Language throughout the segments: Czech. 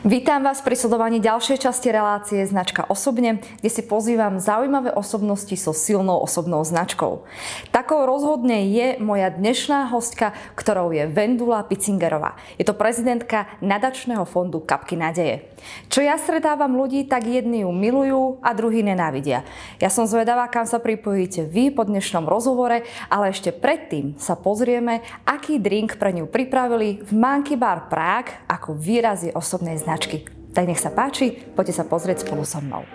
Vítam vás pri sledovaní ďalšej časti relácie Značka osobne, kde si pozývam zaujímavé osobnosti so silnou osobnou značkou. Takou rozhodne je moja dnešná hostka, ktorou je Vendula Pitzingerová. Je to prezidentka nadačného fondu Kapky nádeje. Čo ja stretávam ľudí, tak jedni ju milujú a druhí nenávidia. Ja som zvedavá, kam sa pripojíte vy po dnešnom rozhovore, ale ešte predtým sa pozrieme, aký drink pre ňu pripravili v Monkey Bar Prague ako výrazy osobnej značky. Tak nech sa páči, poďte sa pozrieť spolu so mnou.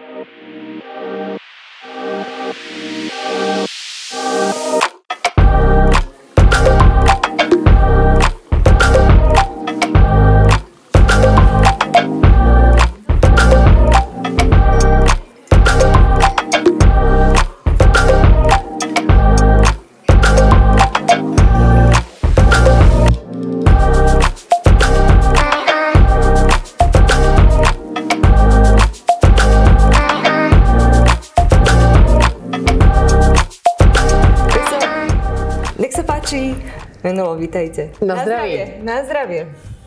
Vendulo, vítajte. Na zdravie. Na zdravie.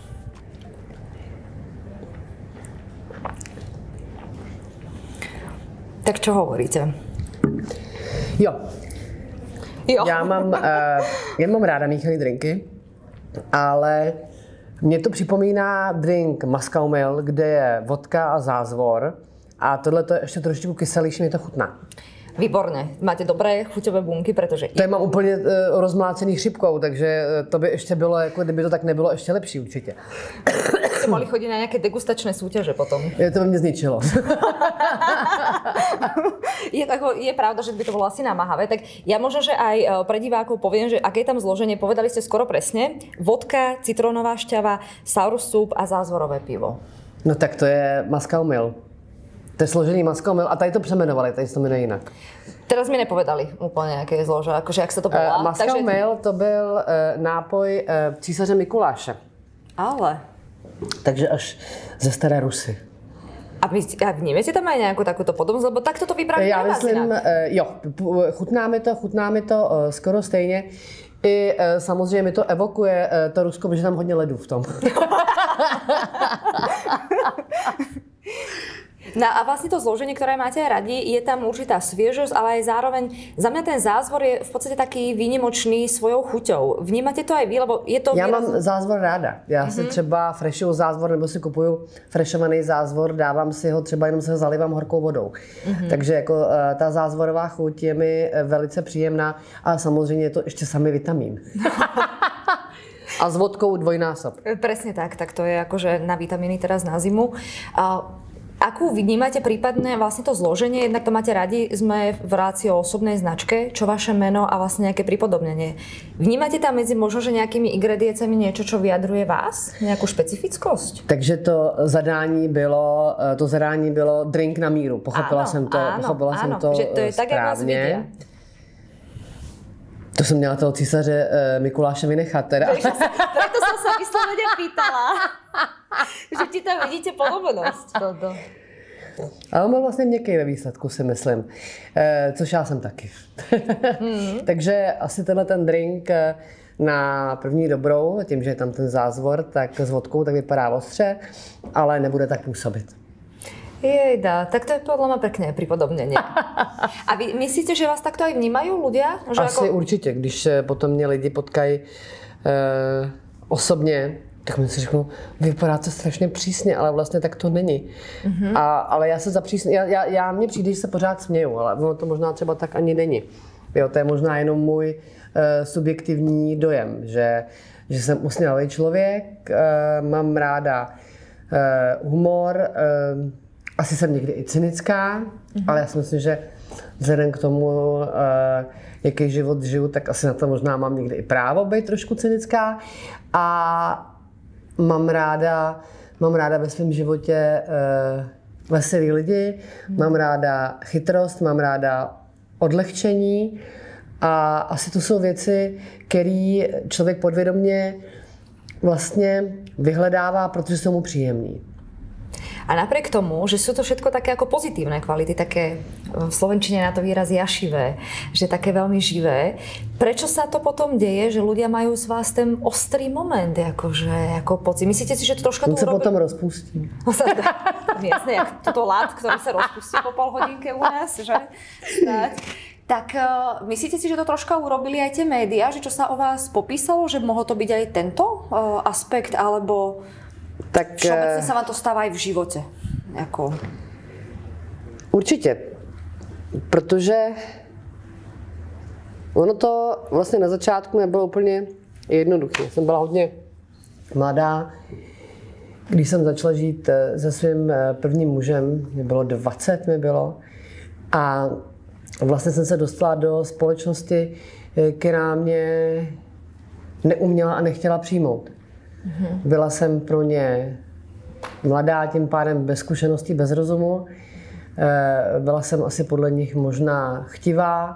Tak čo hovoríte? Jo. Já mám ráda míchaný drinky, ale mě to připomíná drink Moscow, kde je vodka a zázvor a tohle to je ještě trošičku kyselější, mě to chutná. Výborne. Máte dobré chuťové bunky, protože... To mám úplně rozmlácený chřipkou, takže to by ještě bylo, jako kdyby to tak nebylo, ještě lepší určitě. Jste mohli chodit na nějaké degustačné súťaže potom. To by mě zničilo. Je pravda, že by to bolo asi namáhavé, tak ja možno, že aj pre divákov poviem, že aké je tam zloženie, povedali ste skoro presne. Vodka, citrónová šťava, sour soup a zázvorové pivo. No tak to je Moscow. To je složený Moscow a tady to přemenovali, tady se to jmenuje jinak. Teraz mi nepovedali úplně, jaké je zlože, jakože jak se to volá. Moscow to byl nápoj císaře Mikuláše. Ale. Takže až ze staré Rusy. A vnímete tam aj nějakou takovou podobnost, lebo tak to vypráví já myslím, jo, chutná mi to skoro stejně. I samozřejmě mi to evokuje to Rusko, protože tam hodně ledu v tom. No a vlastne to zloženie, ktoré máte radi, je tam určitá sviežosť, ale aj zároveň za mňa ten zázvor je v podstate taký výnimočný svojou chuťou. Vnímate to aj vy, lebo je to... Já mám zázvor ráda. Já si třeba freshuju zázvor, nebo si kupuju freshovaný zázvor, dávám si ho, třeba jenom se ho zalivám horkou vodou. Takže jako ta zázvorová chuť je mi velice příjemná, ale samozřejmě je to ještě samý vitamín. A s vodkou dvojnásob. Presne tak, tak to je akože na vitamíny teraz na zimu. Akú vnímate prípadne vlastne to zloženie, jednak to máte radi, sme v relácii o osobnej značke, čo vaše meno a vlastne nejaké pripodobnenie. Vnímate tam medzi možno, že nejakými ingrediencami niečo, čo vyjadruje vás? Nejakú špecifickosť? Takže to zadání bylo drink na míru. Pochopila jsem to že to je tak, jak vás vidia. To jsem měla toho císaře Mikuláše vynechat teda. Preto som sa vyslovene pýtala, že ti tam vidíte podobnosť. Ale on byl vlastně měkký ve výsledku, si myslím. Což já jsem taky. Takže asi tenhle ten drink na první dobrou, tím, že je tam ten zázvor, tak s vodkou tak vypadá ostře, ale nebude tak působit. Jejda, tak to je podľa mňa pekné pripodobnenie. A vy myslíte, že vás takto aj vnímajú ľudia? Že asi ako... určitě, když potom mě lidi potkají osobně, tak mi si řeknou, vypadá to strašně přísně, ale vlastně tak to není. Ale já se mně přijde, že se pořád směju, ale ono to možná třeba tak ani není. Jo, to je možná jenom můj subjektivní dojem, že jsem usměvavý člověk, mám ráda humor, asi jsem někdy i cynická, ale já si myslím, že vzhledem k tomu, jaký život žiju, tak asi na to možná mám někdy i právo být trošku cynická. A mám ráda ve svém životě veselý lidi, mám ráda chytrost, mám ráda odlehčení a asi to jsou věci, které člověk podvědomě vlastně vyhledává, protože jsou mu příjemný. A napriek tomu, že sú to všetko také ako pozitívne kvality, také v slovenčine na to výraz jašivé, že také veľmi živé, prečo sa to potom deje, že ľudia majú z vás ten ostrý moment, ako pocit? Myslíte si, že to troška... On sa potom rozpustí. Jasné, jak toto lát, ktorý sa rozpustí po pol hodinke u nás, že? Tak myslíte si, že to troška urobili aj tie médiá, že čo sa o vás popísalo, že mohol to byť aj tento aspekt, alebo tak, všeobecne sa vám to stáva aj v živote? Jako... Určitě, protože ono to vlastně na začátku nebylo úplně jednoduché. Jsem byla hodně mladá, když jsem začala žít se svým prvním mužem, mě bylo 20, a vlastně jsem se dostala do společnosti, která mě neuměla a nechtěla přijmout. Byla jsem pro ně mladá, tím pádem bez zkušeností, bez rozumu. Byla jsem asi podle nich možná chtivá,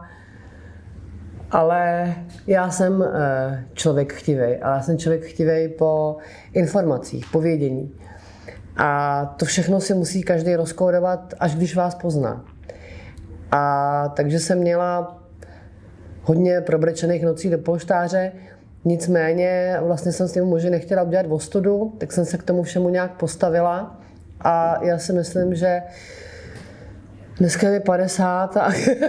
ale já jsem člověk chtivej. A já jsem člověk chtivej po informacích, po vědění. A to všechno si musí každý rozkódovat, až když vás pozná. A takže jsem měla hodně probrečených nocí do polštáře, nicméně vlastně jsem s tím muži nechtěla udělat ostudu, tak jsem se k tomu všemu nějak postavila a já si myslím, že dneska je 50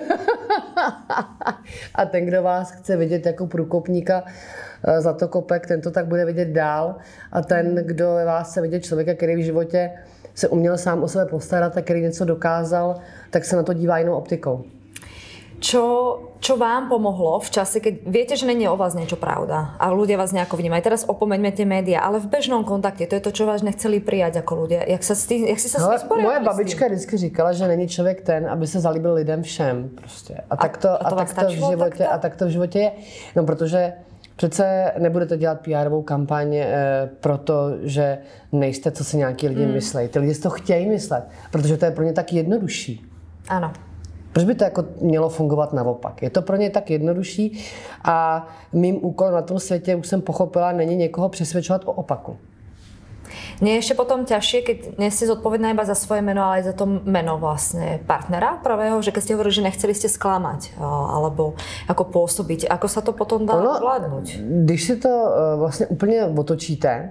a ten, kdo vás chce vidět jako průkopníka zlatokopek, ten to tak bude vidět dál a ten, kdo vás chce vidět člověka, který v životě se uměl sám o sebe postarat a který něco dokázal, tak se na to dívá jinou optikou. Čo vám pomohlo v čase, keď viete, že není o vás niečo pravda a ľudia vás nejako vnímajú? Teraz opomeňme tie médiá, ale v bežnom kontakte, to je to, čo vás nechceli prijať ako ľudia. Jak si sa s tým sporiadali? Moje babička vždycky říkala, že není člověk ten, aby se zalíbil lidem všem. Prostě. A tak to v životě je. No, protože přece nebudete dělat PR-ovou kampaň protože nejste, co si nějaký lidi myslejí. Ty lidi si to chtějí myslet, protože to je pro ně tak jednodušší. Ano. Proč by to jako mělo fungovat naopak? Je to pro ně tak jednodušší a mým úkolem na tom světě, už jsem pochopila, není někoho přesvědčovat o opaku. Nie je ešte potom ťažšie, keď nie ste zodpovedná iba za svoje meno, ale aj za to meno vlastne partnera pravého, že keď ste hovorili, že nechceli ste sklamať alebo ako pôsobiť, ako sa to potom dá ovládnuť? Když si to vlastně úplně otočíte,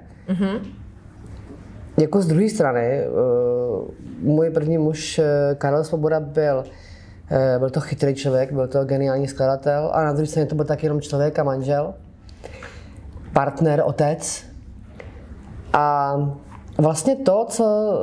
jako z druhé strany, můj první muž Karel Svoboda byl to chytrý člověk, byl to geniální skladatel a na druhé straně to byl taky jenom člověk a manžel, partner, otec. A vlastně to, co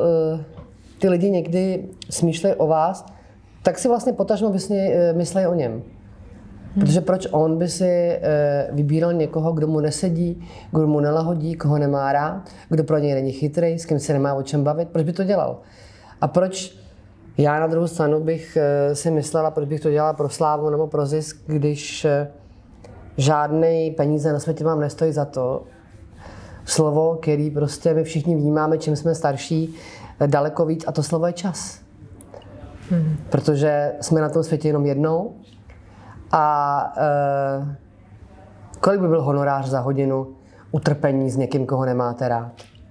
ty lidi někdy smýšlejí o vás, tak si vlastně potažmo myslejí o něm. Protože proč on by si vybíral někoho, kdo mu nesedí, kdo mu nelahodí, koho nemá rád, kdo pro něj není chytrý, s kým se nemá o čem bavit, proč by to dělal? A proč já na druhou stranu bych si myslela, proč bych to dělala pro slávu nebo pro zisk, když žádný peníze na světě vám nestojí za to, slovo, který prostě my všichni vnímáme, čím jsme starší, daleko víc, a to slovo je čas. Protože jsme na tom světě jenom jednou a kolik by byl honorář za hodinu utrpení s někým, koho nemáte rád?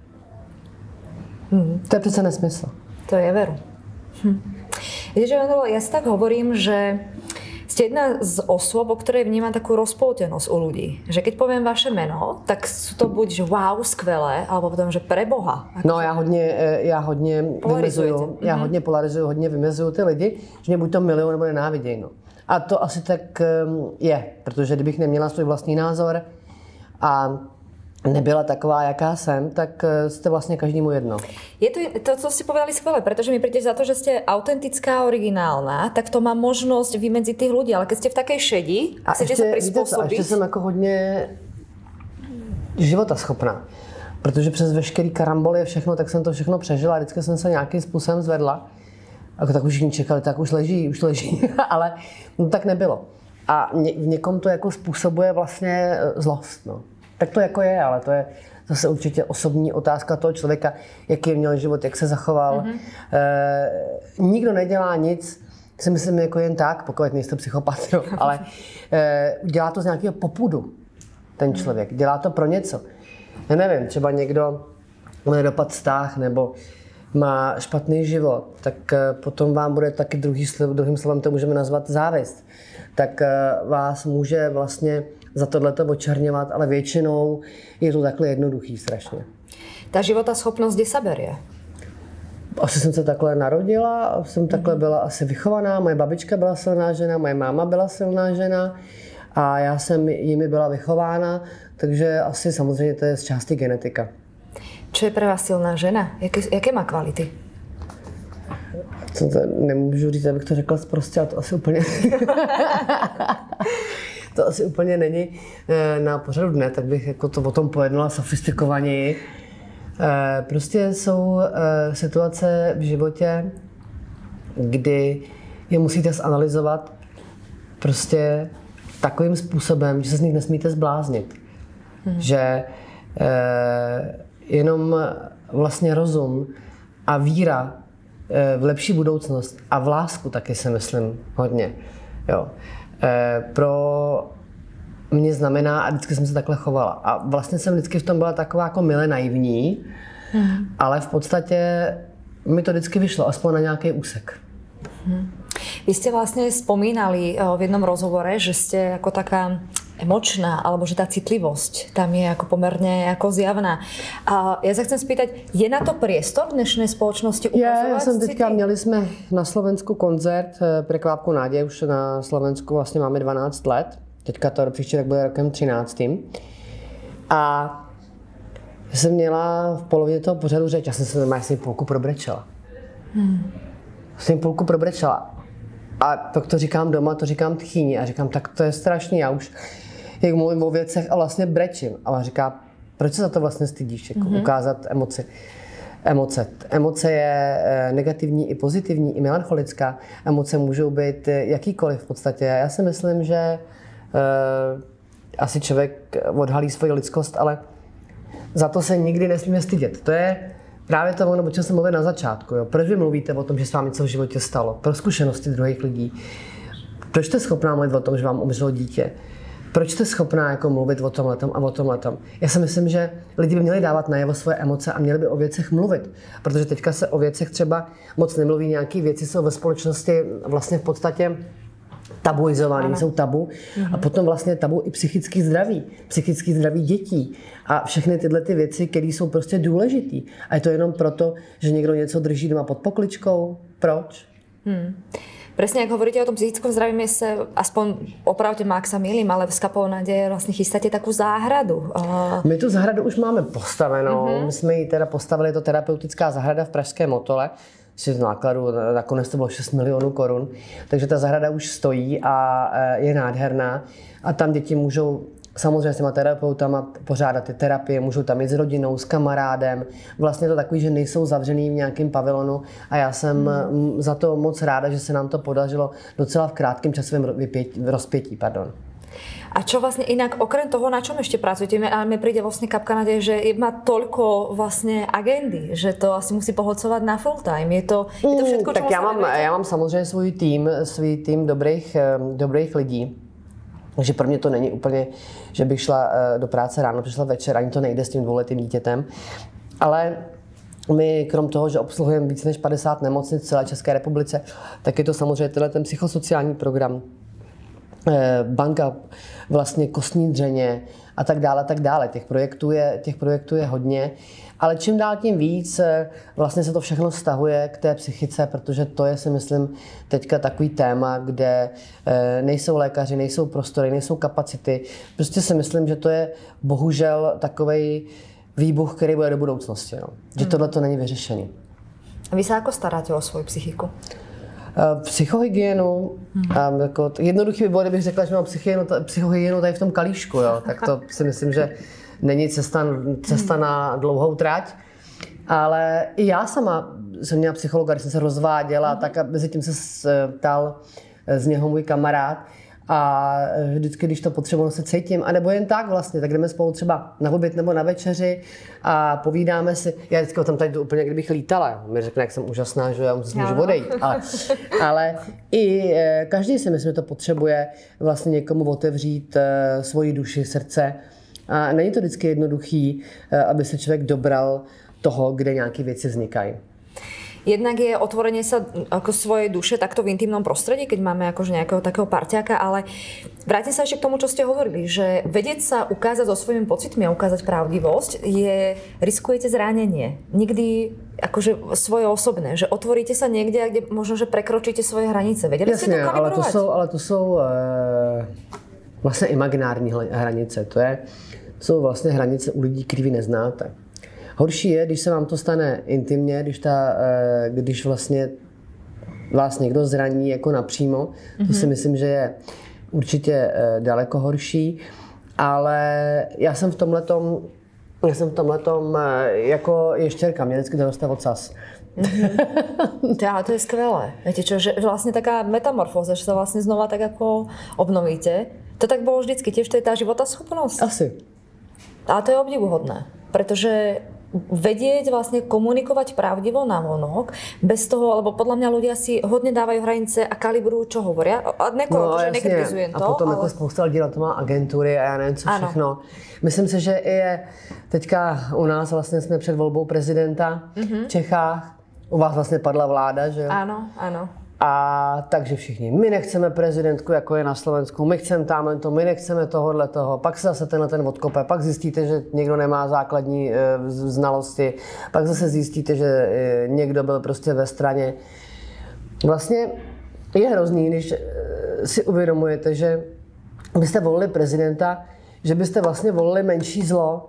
To je přece nesmysl. To je veru. Viete, že ja si tak hovorím, že ste jedna z osôb, o ktorej vnímam takú rozpoltenosť u ľudí. Že keď poviem vaše meno, tak sú to buď, že wow, skvelé, alebo potom, že pre Boha. No já hodně vymezuju, hodně polarizuju, hodně vymezuju ty lidi, že mě buď to milují nebo nenávidějí. No. A to asi tak je, protože kdybych neměla svůj vlastní názor a nebyla taková, jaká jsem, tak jste vlastně každému jedno. Je to, co ste povedali, skvelé, pretože mi príde za to, že ste autentická, originálna, tak to má možnosť vymedziť tých ľudí, ale keď ste v takej šedi a chcete sa prispôsobiť... A ještě jsem jako hodně životaschopná, protože přes veškerý karamboly a všechno, tak jsem to všechno přežila, vždycky jsem se nějakým způsobem zvedla. Jako tak už všichni čekali, tak už leží, ale no, tak nebylo. A v někom to jako způsobuje vlastně zlost, no. Tak to jako je, ale to je zase určitě osobní otázka toho člověka, jaký měl život, jak se zachoval. Nikdo nedělá nic, si myslím, jako jen tak, pokud nejste psychopat, jo, ale dělá to z nějakého popudu, ten člověk. Dělá to pro něco. Já nevím, třeba někdo má dopad vztah, nebo má špatný život, tak potom vám bude taky druhým slovem to můžeme nazvat závist. Tak vás může vlastně za tohleto očerňovat, ale většinou je to takhle jednoduchý strašně. Ta životaschopnost kde sa berie? Asi jsem se takhle narodila, jsem takhle byla asi vychovaná, moje babička byla silná žena, moje máma byla silná žena a já jsem jimi byla vychována, takže asi samozřejmě to je z části genetika. Čo je pre vás silná žena? Jaké má kvality? To nemůžu říct, abych to řekla zprostě, a to asi úplně... to asi úplně není na pořadu dne, tak bych jako to o tom pojednala sofistikovaněji. Prostě jsou situace v životě, kdy je musíte zanalyzovat prostě takovým způsobem, že se z nich nesmíte zbláznit. Že jenom vlastně rozum a víra v lepší budoucnost a v lásku taky si myslím hodně. Jo. Pro mě znamená, a vždycky jsem se takhle chovala. A vlastně jsem vždycky v tom byla taková jako mile naivní, ale v podstatě mi to vždycky vyšlo, aspoň na nějaký úsek. Vy ste vlastne spomínali v jednom rozhovore, že ste ako taká emočná, alebo že tá citlivosť tam je ako pomerne ako zjavná. A ja sa chcem spýtať, je na to priestor v dnešnej spoločnosti ukazovať? Já jsem teďka, měli jsme na Slovensku koncert Prekvápku nádeje, už na Slovensku vlastně máme 12 let. Teďka to příští tak bude rokem 13. A jsem měla v polovině toho pořadu řeč, já jsem se normálně s tím půlku probrečela. S tím půlku probrečela. A pak to říkám doma, to říkám tchýni a říkám, tak to je strašný, já už jak mluvím o věcech a vlastně brečím. A ona říká, proč se za to vlastně stydíš, jako ukázat emoci. Emoce je negativní i pozitivní, i melancholická. Emoce můžou být jakýkoliv v podstatě. Já si myslím, že asi člověk odhalí svoji lidskost, ale za to se nikdy nesmíme stydět. To je právě to, o čem jsem mluvil na začátku. Jo. Proč vy mluvíte o tom, že se vám něco v životě stalo? Pro zkušenosti druhých lidí. Proč jste schopná mluvit o tom, že vám umřelo dítě? Proč jste schopná jako mluvit o tomhletom a o tomhletom? Já si myslím, že lidi by měli dávat najevo svoje emoce a měli by o věcech mluvit. Protože teďka se o věcech třeba moc nemluví, nějaké věci jsou ve společnosti vlastně v podstatě tabuizovaný, jsou tabu. A potom vlastně tabu i psychický zdraví dětí a všechny tyhle ty věci, které jsou prostě důležitý. A je to jenom proto, že někdo něco drží doma pod pokličkou. Proč? Presne, ak hovoríte o tom psychickom zdraví, my sa, aspoň opravte ma, ak sa mýlim, ale v Skapou nádeje vlastne chystáte takú záhradu. My tu zahradu už máme postavenou. My jsme ji teda postavili, je to terapeutická zahrada v Pražském Motole. Z nákladu nakonec to bylo 6 milionů korun. Takže ta zahrada už stojí a je nádherná. A tam děti můžou samozřejmě s těma terapeutama pořádat ty terapie, můžou tam jít s rodinou, s kamarádem. Vlastně to takový, že nejsou zavřený v nějakém pavilonu a já jsem za to moc ráda, že se nám to podařilo docela v krátkém časovém rozpětí. A čo vlastne inak, okrem toho, na čom ešte pracujete? A mi príde vlastne kapka nádeje, že má toľko vlastne agendy, že to asi musí pohlcovat na full time. Je to všetko, tak já mám samozřejmě svůj tým dobrých lidí. Takže pro mě to není úplně, že bych šla do práce ráno, přišla večer, ani to nejde s tím dvouletým dítětem. Ale my krom toho, že obsluhujeme více než 50 nemocnic v celé České republice, tak je to samozřejmě ten psychosociální program, banka vlastně kostní dřeně a tak dále. Těch projektů je hodně, ale čím dál tím víc vlastně se to všechno vztahuje k té psychice, protože to je, si myslím, teďka takový téma, kde nejsou lékaři, nejsou prostory, nejsou kapacity. Prostě si myslím, že to je bohužel takovej výbuch, který bude do budoucnosti. No. Že tohle to není vyřešený. A vy se jako staráte o svoji psychiku? Psychohygienu, jako jednoduchý by bylo, kdybych řekla, že mám psychohygienu tady v tom kalíšku, jo. Tak to si myslím, že není cesta na dlouhou trať. Ale i já sama jsem měla psychologa, když jsem se rozváděla, tak a mezi tím se ptal z něho můj kamarád. A vždycky, když to potřebuji, se cítím, anebo jen tak vlastně, tak jdeme spolu třeba na oběd nebo na večeři a povídáme si. Já vždycky o tom tady jdu úplně, kdybych lítala. Mi řekne, jak jsem úžasná, že já můžu odejít. Ale i každý si myslím, že to potřebuje vlastně někomu otevřít svoji duši, srdce. A není to vždycky jednoduchý, aby se člověk dobral toho, kde nějaké věci vznikají. Jednak je otvorenie sa ako svojej duše takto v intimnom prostredí, keď máme akože nejakého takého parťáka, ale vrátim sa ešte k tomu, čo ste hovorili, že vedieť sa ukázať so svojimi pocitmi a ukázať pravdivosť riskujete zranenie. Nikdy akože svoje osobné, že otvoríte sa niekde, kde možno, že prekročíte svoje hranice. Vedeli ste to kalibrovať? Ale to jsou vlastně imaginární hranice. To jsou vlastně hranice u lidí, který vy neznáte. Horší je, když se vám to stane intimně, když vlastně vás někdo zraní jako napřímo. To si myslím, že je určitě daleko horší. Ale já jsem v tomhletom jako ještěrka, mě vždycky to dostane ocas. To je skvelé. Viete čo, že vlastne taká metamorfóza, že sa vlastne znova tak ako obnovíte. To tak bolo vždycky, tiež to je tá životaschopnosť. Asi. Ale to je obdivuhodné, pretože vedieť vlastne komunikovať pravdivo navonok, bez toho, lebo podľa mňa ľudia si hodne dávajú hranice a kalibrujú, čo hovoria. A nekritizujem to. A potom ale... jako spousta lidí na to má agentury a já nevím co všechno. Ano. Myslím si, že je teďka u nás vlastně jsme před volbou prezidenta v Čechách. U vás vlastně padla vláda, že jo? Ano, ano. A takže všichni, my nechceme prezidentku, jako je na Slovensku, my chceme tamhle to, my nechceme tohohle toho, pak se zase ten odkope, pak zjistíte, že někdo nemá základní znalosti, pak zase zjistíte, že někdo byl prostě ve straně. Vlastně je hrozný, když si uvědomujete, že byste volili prezidenta, že byste vlastně volili menší zlo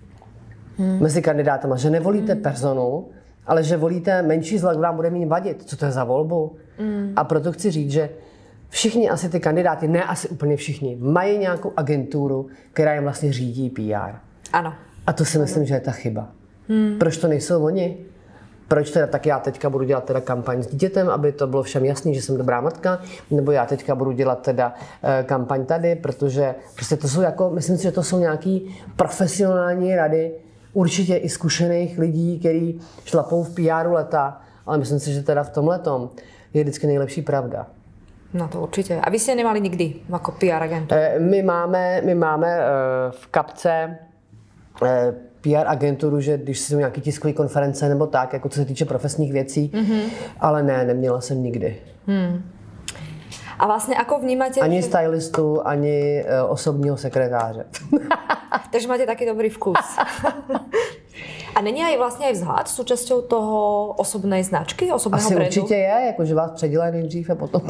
mezi kandidátama, že nevolíte personu, ale že volíte menší zlo, kdo vám bude mít vadit. Co to je za volbu? A proto chci říct, že všichni asi ty kandidáti, ne asi úplně všichni, mají nějakou agenturu, která jim vlastně řídí PR. Ano. A to si myslím, že je ta chyba. Proč to nejsou oni? Proč teda tak já teďka budu dělat teda kampaň s dítětem, aby to bylo všem jasný, že jsem dobrá matka, nebo já teďka budu dělat teda kampaň tady, protože prostě to jsou jako, myslím si, že to jsou nějaký profesionální rady, určitě i zkušených lidí, kteří šlapou v PR leta, ale myslím si, že teda v tomhletom je vždycky nejlepší pravda. No to určitě. A vy jste nemali nikdy jako PR agenturu? My máme v kapce PR agenturu, že když jsou nějaké tiskové konference nebo tak, jako co se týče profesních věcí, ale ne, neměla jsem nikdy. A vlastně ako vnímáte... Ani stylistu, ani osobního sekretáře. Takže máte taký dobrý vkus. A není aj vlastně aj vzhled súčasťou toho osobnej značky, osobného brandu? Asi určitě je, jakože vás předělají nejdřív a potom.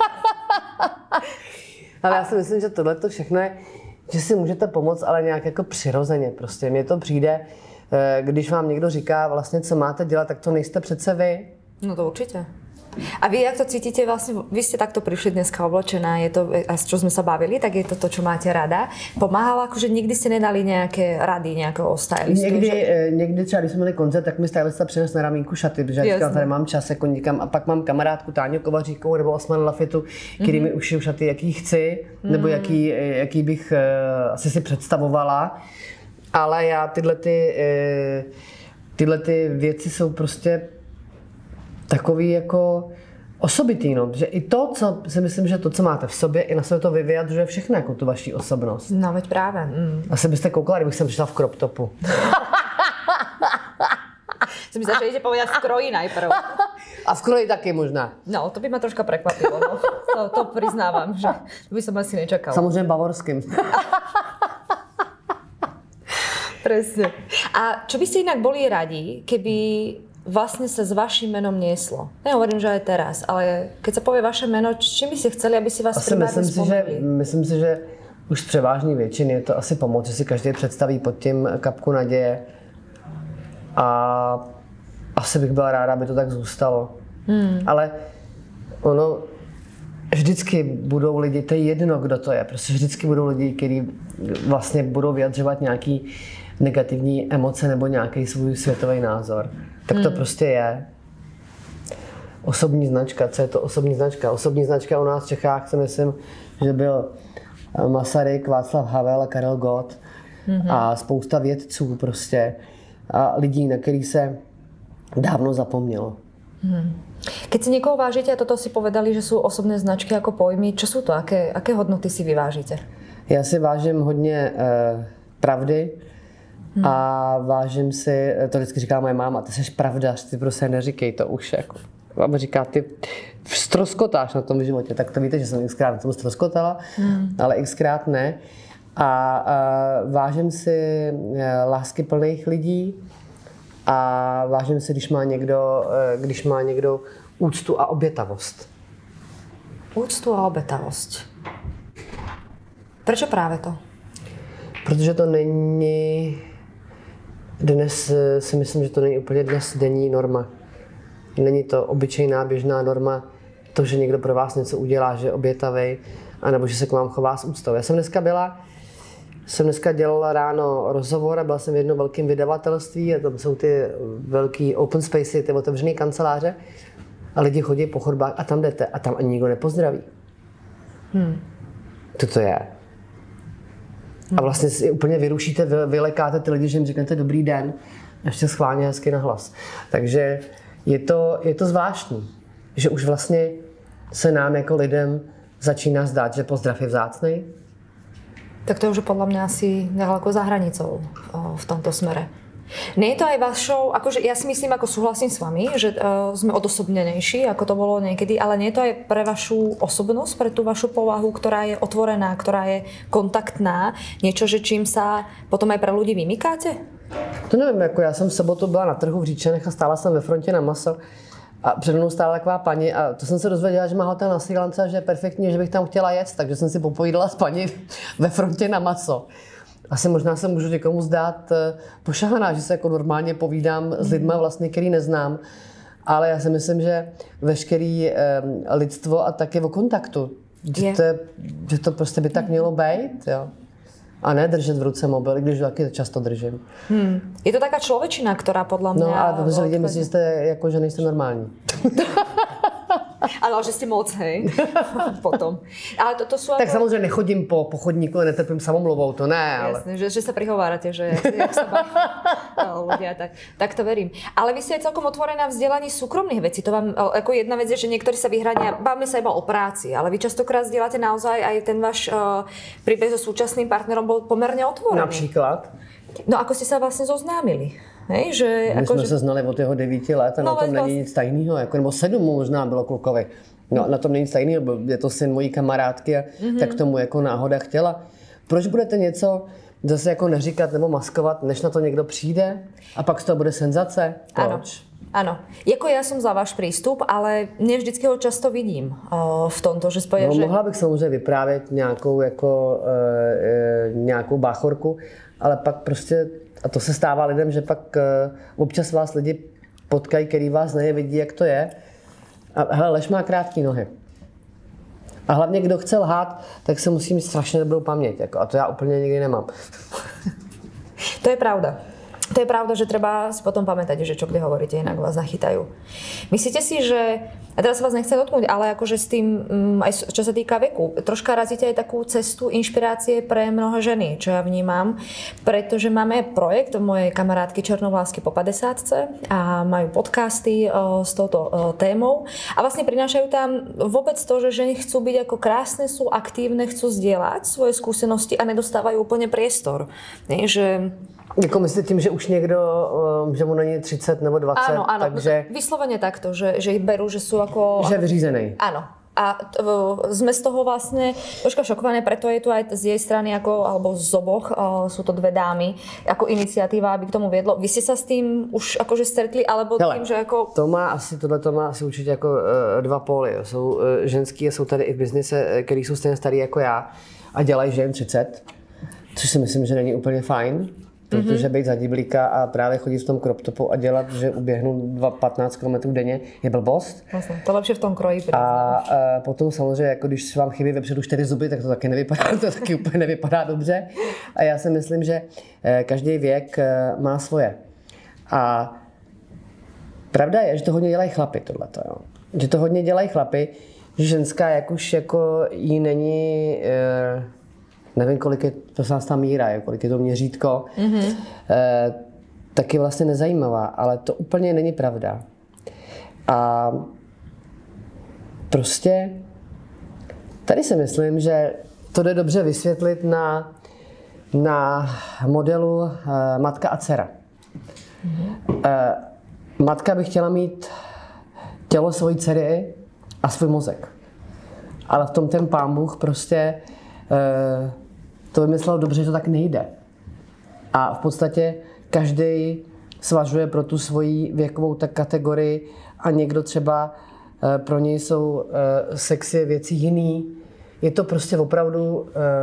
Ale já si myslím, že tohle to všechno je, že si můžete pomoct, ale nějak jako přirozeně. Prostě mně to přijde, když vám někdo říká vlastně, co máte dělat, tak to nejste přece vy. No to určite. A vy, jak to cítite, vlastne, vy ste takto prišli dneska oblečená, je to, a čo sme sa bavili, tak je to to, čo máte rada. Pomáhala, akože nikdy ste nedali nejaké rady nejakého stylistu? Někdy třeba, když jsme měli koncert, tak mi stylista přines na ramínku šaty, protože já říkám, tady mám čas jako nikam. A pak mám kamarádku Táňu Kovaříkovou nebo Osman Lafitu, který mi ušijou šaty, jaký chci, nebo jaký bych asi si představovala. Ale já tyhle věci jsou prostě takový jako osobitý, no. Že i to, co si myslím, že to, co máte v sobě, i na sebe to vyjadřuje všechno jako tu vaši osobnost. No, veď právě. Asi byste koukala, kdybych sem přišla v crop topu. Som myslela, že idete povedať v kroji najprv. A v kroji taky možná. No, to by ma troška prekvapilo. No. To priznávam, že by som asi nečakala. Samozřejmě bavorským. Presne. A čo by ste inak boli radi, keby vlastne sa s vaším menom nieslo? Nehovorím, že aj teraz, ale keď sa povie vaše meno, čím by ste chceli, aby si vás primárne spomenuli? Myslím si, že už z převážné většiny je to asi pomoc, že si každý představí pod tím kapku naděje. A asi bych byla ráda, aby to tak zůstalo. Ale ono, vždycky budou lidi, to je jedno, kdo to je, prostě vždycky budou lidi, kteří vlastně budou vyjadřovat nějaký negativní emoce nebo nějaký svůj světový názor. Tak to prostě je. Osobní značka, co je to osobní značka? Osobní značka u nás v Čechách si myslím, že byl Masaryk, Václav Havel a Karel Gott a spousta vědců prostě a lidí, na který se dávno zapomnělo. Keď si niekoho vážite, a toto si povedali, že sú osobné značky ako pojmy, čo sú to? Aké hodnoty si vyvážite? Já si vážím hodně pravdy, A vážím si, to vždycky říká moje máma, ty jsi pravdař, ty prostě neříkej to už. Jako. Máma říká, ty ztroskotáš na tom životě. Tak to víte, že jsem xkrát na tom ztroskotala, ale xkrát ne. A vážím si lásky plných lidí a vážím si, když má někdo úctu a obětavost. Úctu a obetavosť. Prečo práve to? Protože to není... Dnes si myslím, že to není úplně dnes denní norma. Není to obyčejná běžná norma, to, že někdo pro vás něco udělá, že je obětavej, anebo že se k vám chová s úctou. Já jsem dneska dělala ráno rozhovor a byla jsem v jednom velkém vydavatelství a tam jsou ty velký open spacey, ty otevřené kanceláře a lidi chodí po chodbách a tam jdete a tam ani nikdo nepozdraví. To je. A vlastně si úplně vyrušíte, vylekáte ty lidi, že jim řeknete dobrý den, ještě schválně hezky na hlas. Takže je to zvláštní, že už vlastně se nám jako lidem začíná zdát, že pozdrav je vzácnej. Tak to je už podľa mňa asi ďaleko za hranicou v tomto smere. Nie je to aj vašou, akože ja si myslím, ako súhlasím s vami, že sme odosobnenejší, ako to bolo niekedy, ale nie je to aj pre vašu osobnosť, pre tú vašu povahu, ktorá je otvorená, ktorá je kontaktná, niečo, že čím sa potom aj pre ľudí vymykáte? To nevím, jako já jsem v sobotu byla na trhu v Říčanech a stála jsem ve frontě na maso a přede mnou stála taková paní a to jsem se dozvěděla, že má hotel na Srí Lance, že je perfektní, že bych tam chtěla jet, takže jsem si popovídala s paní ve frontě na maso. Asi možná se můžu někomu zdát pošahaná, že se jako normálně povídám s lidma vlastně, který neznám, ale já si myslím, že veškerý lidstvo a taky o kontaktu, že to prostě by tak mělo být, jo. A ne držet v ruce mobil, i když taky často držím. Je to taká človečina, ktorá podľa mňa... No ale protože lidi myslí, že jste jako, že nejste normální. Ale že ste moc, hej, potom. Ale to sú... Tak samozřejmě nechodím po chodníku a netrpím samomluvou, to ne, ale... Jasne, že sa prihovárate, že jak sa baví ľudia, tak to verím. Ale vy ste aj celkom otvorená v vzdelaní súkromných vecí. To vám, ako jedna vec je, že niektorí sa vyhrania, bavíme sa iba o práci, ale vy častokrát zdieľate naozaj aj ten váš príbeh so súčasným partnerom bol pomerne otvorený. Například? No ako ste sa vlastne zoznámili? Hej, že, my jsme se znali od jeho 9 let a na tom není nic tajného, jako, nebo 7 možná bylo klukovi. No, na tom není nic tajného, je to syn mojí kamarádky a tak tomu jako náhoda chtěla. Proč budete něco zase jako neříkat nebo maskovat, než na to někdo přijde a pak z toho bude senzace? Proč? Áno. Jako ja som za váš prístup, ale ne vždycky ho často vidím v tomto, že spoje, že... Mohla bych samozřejmě vyprávět nějakou báchorku, ale pak prostě, a to se stává lidem, že pak občas vás lidi potkají, který vás nevidí, jak to je. A hele, lež má krátké nohy. A hlavně, kdo chce lhát, tak se musí mít strašně dobrou paměť. Jako, a to já úplně nikdy nemám. To je pravda. To je pravda, že treba si potom pamätať, že čo kde hovoríte, inak vás zachytajú. Myslíte si, že, a teraz sa vás nechcem dotknúť, ale akože s tým, aj čo sa týka veku, troška razíte aj takú cestu inšpirácie pre mnohé ženy, čo ja vnímam, pretože máme projekt mojej kamarátky Černovlásky po 50 a majú podcasty s touto témou a vlastne prinášajú tam vôbec to, že ženy chcú byť ako krásne, sú aktívne, chcú zdieľať svoje skúsenosti a nedostávajú úplne priestor. Nie, že jako myslíte tím, že už někdo, že mu není 30 nebo 20, áno, takže... Vyslovene takto, že ich berú, že sú ako... Že je vyřízený. Áno. A sme z toho vlastne troška šokované, preto je tu aj z jej strany, alebo z oboch, sú to dve dámy, ako iniciatíva, aby k tomu viedlo. Vy ste sa s tým už akože stretli, alebo tým, že ako... Tohle má asi určitě jako dva póly. Jsou ženský a jsou tady i v biznise, který jsou stejně starý jako já a dělají, že jim 30, což si myslím, že není úplně fajn. Protože být zadíblíka a právě chodit v tom crop topu a dělat, že uběhnu 15 km denně, je blbost. Vlastně, to lepší v tom kroji. A potom samozřejmě, jako když vám chybí vepředu 4 zuby, tak to taky nevypadá, to taky úplně nevypadá dobře. A já si myslím, že každý věk má svoje. A pravda je, že to hodně dělají chlapy, tohleto. Jo. Že to hodně dělají chlapy, že ženská, jak už jako jí není... nevím, kolik je to ta míra, kolik je to měřítko, tak je vlastně nezajímavá, ale to úplně není pravda. A prostě tady si myslím, že to jde dobře vysvětlit na na modelu matka a dcera. Matka by chtěla mít tělo svojí dcery a svůj mozek. Ale v tom ten Pán Bůh prostě to vymyslel dobře, že to tak nejde. A v podstatě každý svažuje pro tu svoji věkovou kategorii a někdo třeba pro něj jsou sexy věci jiný. Je to prostě opravdu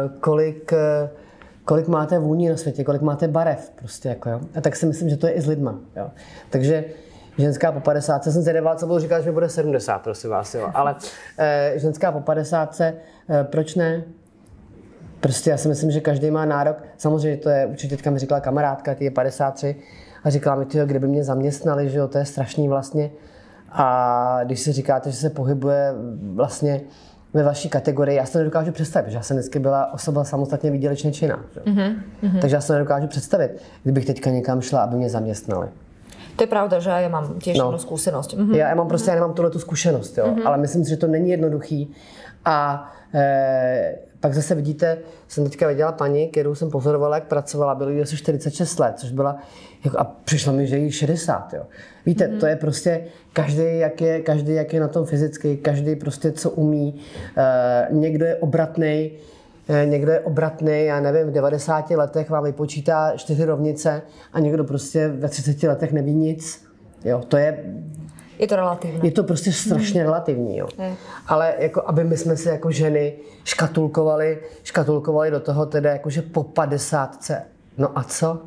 kolik máte vůní na světě, kolik máte barev prostě jako, jo. A tak si myslím, že to je i s lidma, jo. Takže ženská po 50, jsem zvědavá, co budu říkat, že mi bude 70, prosím vás, jo. Ale ženská po 50, proč ne? Prostě já si myslím, že každý má nárok. Samozřejmě to je, určitě teďka mi říkala kamarádka, ty je 53 a říkala mi, tyjo, kdyby mě zaměstnali, že jo, to je strašný vlastně. A když si říkáte, že se pohybuje vlastně ve vaší kategorii, já se to nedokážu představit, že já jsem vždycky byla osoba samostatně výdělečně činná. Takže já se nedokážu představit, kdybych teďka někam šla, aby mě zaměstnali. To je pravda, že já mám těž zkušenost. Já nemám tuhletu zkušenost, jo, ale myslím si, že to není jednoduchý. A pak zase vidíte, jsem teďka viděla paní, kterou jsem pozorovala, jak pracovala, bylo jí asi 46 let, což byla, jako, a přišlo mi, že jí 60, jo. Víte, to je prostě každý, jak je na tom fyzicky, každý prostě co umí, někdo je obratný, já nevím, v 90 letech vám vypočítá 4 rovnice a někdo prostě ve 30 letech neví nic, jo, to je... Je to relativní. Je to prostě strašně relativní, jo. Ale jako, aby my jsme se jako ženy škatulkovali do toho teda jakože po 50. No a co?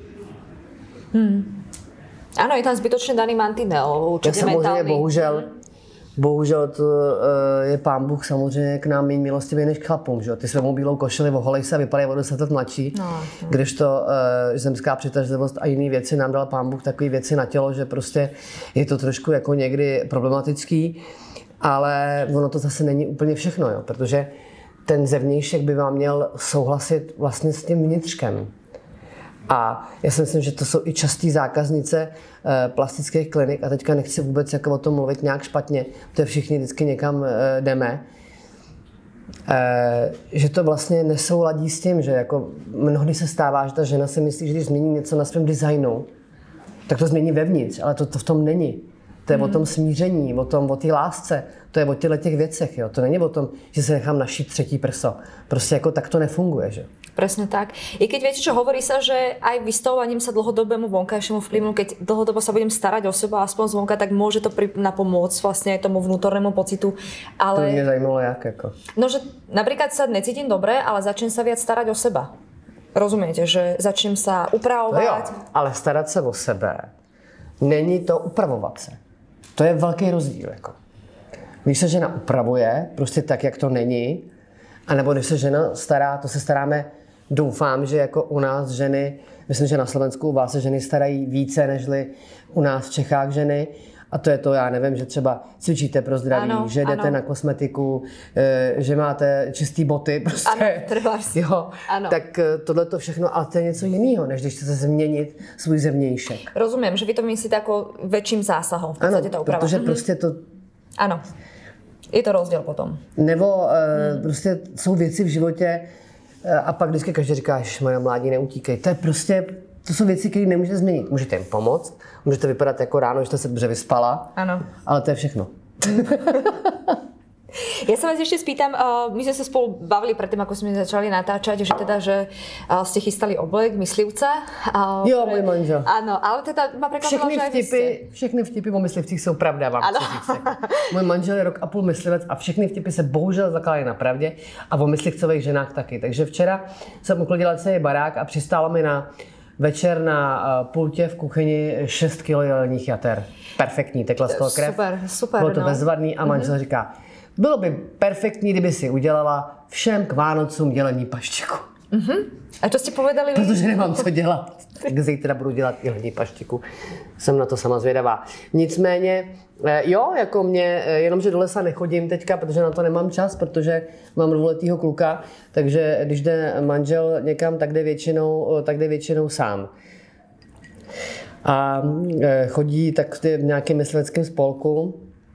Áno, je tam zbytočne daný mantinel, určitě mentální. Bohužel to je Pán Bůh samozřejmě k nám méně milostivý než k chlapům, že? Ty svou bílou košili, oholej se a vypadají o 10 let mladší, kdežto zemská přitažlivost a jiné věci nám dal Pán Bůh takové věci na tělo, že prostě je to trošku jako někdy problematický, ale ono to zase není úplně všechno, jo? Protože ten zevnějšek by vám měl souhlasit vlastně s tím vnitřkem. A já si myslím, že to jsou i častý zákaznice plastických klinik a teďka nechci vůbec jako o tom mluvit nějak špatně, protože všichni vždycky někam jdeme, že to vlastně nesouladí s tím, že jako mnohdy se stává, že ta žena si myslí, že když změní něco na svém designu, tak to změní vevnitř, ale to v tom není. To je o tom smíření, o té lásce, to je o těch věcech, jo. To není o tom, že se nechám našít třetí prso. Prostě jako tak to nefunguje, že? Presne tak. I keď viete, čo hovorí sa, že aj vystavovaním sa dlhodobému vonkajšiemu vplyvu, keď dlhodobo sa budem starať o seba aspoň zvonka, tak môže to napomôcť vlastne aj tomu vnútornému pocitu. Ale... To by mě zajímalo jak jako. No, že napríklad sa necítim dobre, ale začnem sa viac starať o seba. Rozumiete, že začnem sa upravovať. No jo, ale starat se o sebe není to upravovat se. To je velký rozdíl. Jako. Když se žena upravuje, prostě tak, jak to není, anebo když se žena stará, to se staráme, doufám, že jako u nás ženy, myslím, že na Slovensku u vás se ženy starají více, nežli u nás v Čechách ženy. A to je to, já nevím, že třeba cvičíte pro zdraví, ano, že jdete na kosmetiku, že máte čistý boty, prostě. Ano, jo, ano. Tak tohle to všechno, ale to je něco jiného, než když chcete změnit svůj zevnějšek. Rozumím, že vy to myslíte jako väčším zásahom, v podstate tá úprava. Protože prostě to... Ano, je to rozdíl potom. Nebo prostě jsou věci v životě a pak vždycky každý říká, že moje mládí neutíkej. To je prostě... To jsou věci, které nemůžete změnit. Můžete jim pomoct, můžete vypadat jako ráno, že jste se dobře vyspala, ano. Ale to je všechno. Ja sa vás ešte spýtam, my sme sa spolu bavili predtým, ako sme začali natáčať, že ste chystali oblek myslivca. Jo, můj manžel. Áno, ale teda ma prekvapilo, že aj vy ste... Všechny vtipy o myslivcích jsou pravda, vám chci říct. Můj manžel je 1,5 roku myslivec a všechny vtipy se bohužel zakládají na pravdě a o myslivcových ženách taky. Takže včera jsem uklidila celý barák a přistálo mi na večer na pultě v kuchyni 6 kg jelních jater. Perfektní, tekla z toho krev. Super. Bylo to bezvadný a manžel říká, bylo by perfektní, kdyby si udělala všem k Vánocům jelení paštiku. A to jste povedali? Protože nemám co dělat. Tak zítra budu dělat jelení paštiku. Jsem na to sama zvědavá. Nicméně, jo, jako mě, jenomže do lesa nechodím teďka, protože na to nemám čas, protože mám dvouletýho kluka, takže když jde manžel někam, tak jde většinou sám. A chodí tak v nějakém mysliveckém spolku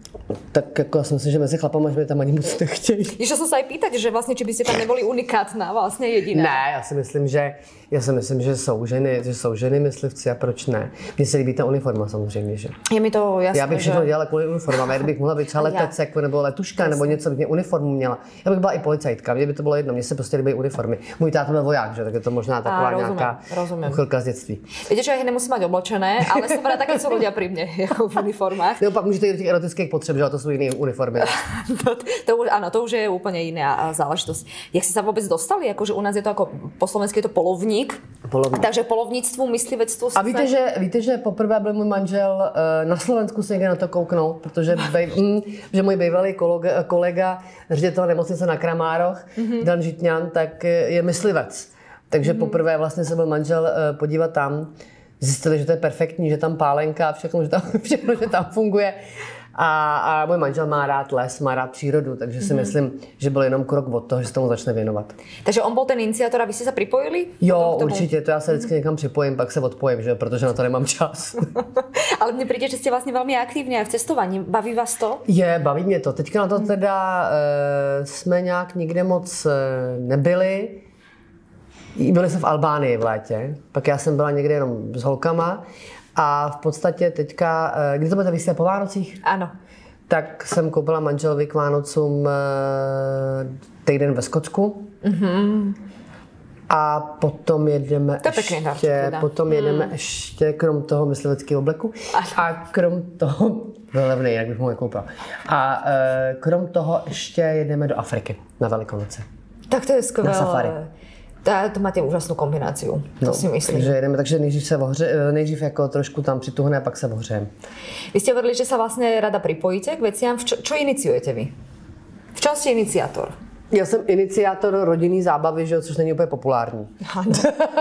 Tak jako já si myslím, že mezi chlapama, že mi tam ani moc nechtějí. Išla som sa aj pýtať, že vlastne, či by ste tam neboli unikátna, vlastne jediná. Ne, já si myslím, že jsou ženy myslivci a proč ne. Mně se líbí ta uniforma samozřejmě, že. Je mi to jasné, já bych všechno dělala kvůli uniformám, kdybych mohla být třeba letec nebo letuška nebo něco, bych mě uniformu měla. Já bych byla i policajtka, mně by to bylo jedno, mně se prostě líbí uniformy. Můj táta byl voják, že, tak je to možná taková nějaká uchylka z dětství. Víte, že já je nemusím mať oblečené, ale som ráda, keď sú ľudia pri mne jako v uniformách. No pak můžete jít do těch erotických potřeb, že to jsou jiné uniformy. To už je úplne iná záležitosť. Jak ste sa vôbec dostali? Akože u nás je to ako po slovensky je to polovník. Takže polovníctvu, myslivectvu. A víte, že poprvé byl můj manžel na Slovensku se někde na to kouknout, protože že můj bývalý kolega ředitel nemocnice na Kramároch, Dan Žitňan, tak je myslivec. Takže poprvé vlastně se byl manžel podívat tam. Zjistili, že to je perfektní, že tam pálenka a všechno, že tam funguje. A můj manžel má rád les, má rád přírodu, takže si myslím, že byl jenom krok od toho, že se tomu začne věnovat. Takže on byl ten iniciátor a vy jste se připojili? Jo, určitě, to já se vždycky někam připojím, pak se odpojím, že? Protože na to nemám čas. Ale mně přijde, že jste vlastně velmi aktivní v cestování. Baví vás to? Baví mě to. Teďka na to teda jsme nějak nikde moc nebyli. Byli jsme v Albánii v létě, pak já jsem byla někde jenom s holkama. A v podstatě teďka, kdy to budete vysílat po Vánocích? Ano. Tak jsem koupila manželovi k Vánocům týden ve Skotsku. A potom jedeme ještě krom toho mysliveckého obleku. A krom toho, byl levný, jak bych mu je koupila. A krom toho ještě jedeme do Afriky na Velikonoce. Tak to je skvělé. Na safari. To máte úžasnou kombinaci, to si myslím. Takže nejdřív jako trošku tam přituhne a pak se ohřejeme. Vy jste hovorili, že se vlastně rada připojíte k veciam. Čo iniciujete vy? V čom jste iniciátor? Já jsem iniciátor rodinný zábavy, že, což není úplně populární. Ano.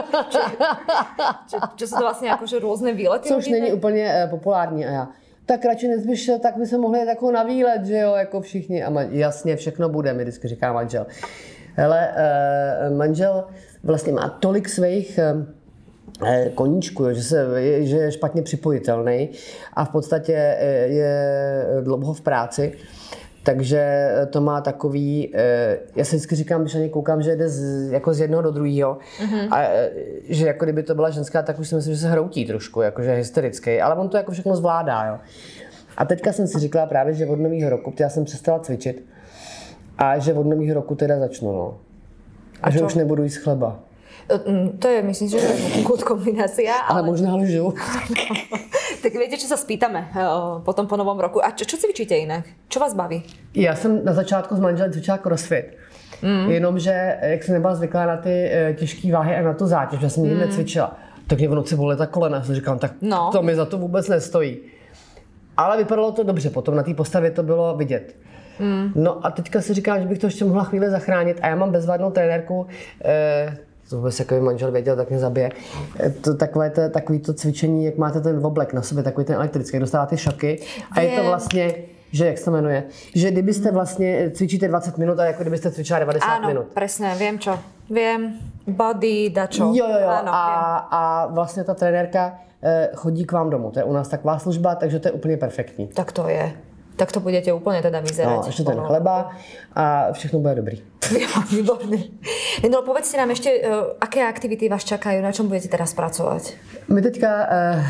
Čo jsou to vlastně jakože různé výlety? Což není úplně populární a já. Tak radši nezbyš, tak by se mohli jít jako na výlet, že jo, jako všichni. A jasně, všechno bude, mi vždycky říká manžel. Hele, manžel vlastně má tolik svých koníčků, že je špatně připojitelný a v podstatě je dlouho v práci. Takže to má takový, já si vždycky říkám, když na ně koukám, že jde z jednoho do druhého a že jako kdyby to byla ženská, tak už si myslím, že se hroutí trošku, jakože je hysterický, ale on to jako všechno zvládá, jo. A teďka jsem si říkala právě, že od nového roku, já jsem přestala cvičit a že od nového roku teda začnu, no. A že už nebudu jíst chleba. To je, myslím, že je good kombinácia. Ale možná lžu. Tak viete, čo sa spýtame potom po novom roku. A čo cvičíte inak? Čo vás baví? Já jsem na začátku s manželem cvičila crossfit. Jenomže, jak jsem nebyla zvyklá na ty těžké váhy a na tu zátěž, že jsem nikdy necvičila, tak mě v noci bolely ta kolena. Já si říkám, tak to mi za to vůbec nestojí. Ale vypadalo to dobře, potom na té postavě to bylo vidět. No a teďka si říkám, že bych to ještě mohla chvíli zachránit a já mám bezvadnou trenérku, to vůbec jako by manžel věděl, tak mě zabije. Takový to cvičení, jak máte ten oblek na sobě, takový ten elektrický, dostáváte šoky a je to vlastně, že jak se to jmenuje, že kdybyste vlastně cvičíte 20 minut a jako kdybyste cvičila 90 minut. Áno, presne, viem čo. Viem, body, dačo. Jo. Áno, a vlastně ta trenérka chodí k vám domů, to je u nás taková služba, takže to je úplně perfektní. Tak to je. Tak to budete úplně teda vyzerať. No, ještě ten chleba a všechno bude dobrý. Výborné. No povedzte nám ešte, aké aktivity vás čakajú, na čom budete teraz pracovať? My teďka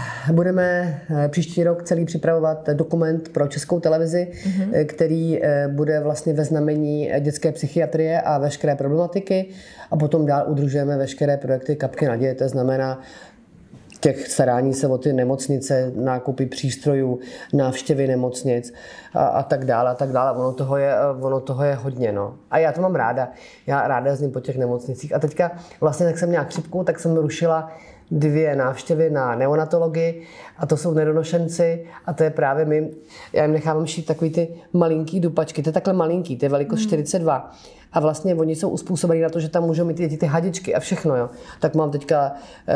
budeme příští rok celý připravovat dokument pro Českou televizi, který bude vlastně ve znamení dětské psychiatrie a veškeré problematiky a potom dál udružujeme veškeré projekty Kapky naděje, to znamená těch starání se o ty nemocnice, nákupy přístrojů, návštěvy nemocnic a tak dále, a tak dále. Ono toho je hodně, no. A já to mám ráda. Já ráda jezdím po těch nemocnicích. A teďka vlastně, jak jsem měla chřipku, tak jsem rušila 2 návštěvy na neonatologii a to jsou nedonošenci a to je právě já jim nechávám šít takový ty malinký dupačky, to je takhle malinký, to je velikost 42 a vlastně oni jsou uspůsobení na to, že tam můžou mít ty hadičky a všechno, jo. Tak mám teďka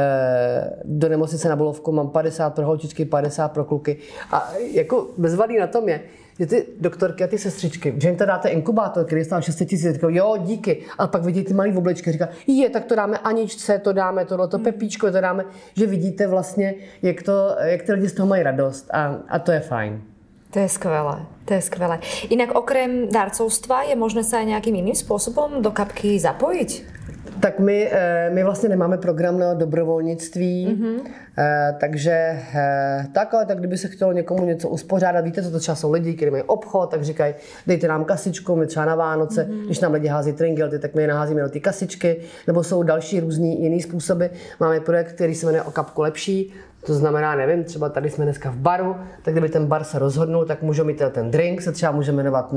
do nemocnice na Bulovku, mám 50 pro holčičky, 50 pro kluky a jako bezvadný na tom je, že ty doktorky a ty sestřičky, že jim to dáte inkubátor, který stál 600 000, říkají, jo, díky, ale pak vidí ty malý oblečky, říká, tak to dáme Aničce, to dáme tohleto Pepíčko, to dáme, že vidíte vlastně, jak ty lidi z toho mají radost a to je fajn. To je skvelé, to je skvelé. Inak okrem darcovstva je možné sa aj nejakým iným spôsobom do kapky zapojiť? Tak my vlastně nemáme program na dobrovolnictví, takže takhle, tak kdyby se chtělo někomu něco uspořádat, víte, co to třeba jsou lidi, kteří mají obchod, tak říkají, dejte nám kasičku, my třeba na Vánoce, když nám lidi hází tringelty, tak my je naházíme do ty kasičky, nebo jsou další různý jiný způsoby. Máme projekt, který se jmenuje O kapku lepší, to znamená, nevím, třeba tady jsme dneska v baru, tak kdyby ten bar se rozhodnul, tak můžeme mít ten drink, se třeba může jmenovat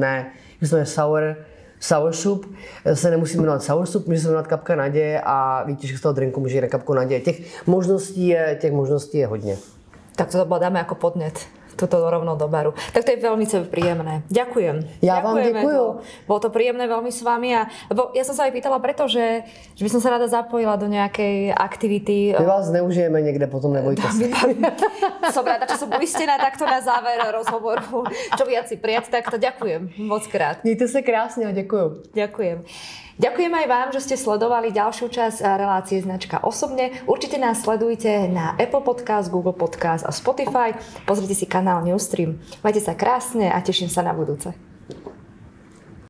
Sour soup, se nemusí jmenovat sour soup, může se jmenovat kapka naděje a víte, že z toho drinku může jít kapku naděje. Těch možností je hodně. Tak to dáme jako podnet. Toto rovno do baru. Tak to je veľmi príjemné. Ďakujem. Ja vám ďakujem. Bolo to príjemné veľmi s vami. Lebo ja som sa aj pýtala preto, že by som sa rada zapojila do nejakej aktivity. My vás zneužijeme niekde, potom nebojte sa. Som rada, že som uistená takto na záver rozhovoru. Čo viac si prijať, tak to ďakujem moc krát. Mějte se krásně a děkuju. Ďakujem. Ďakujem aj vám, že ste sledovali ďalšiu časť relácie Značka osobne. Určite nás sledujte na Apple Podcast, Google Podcast a Spotify. Pozrite si kanál Newstream. Majte sa krásne a teším sa na budúce.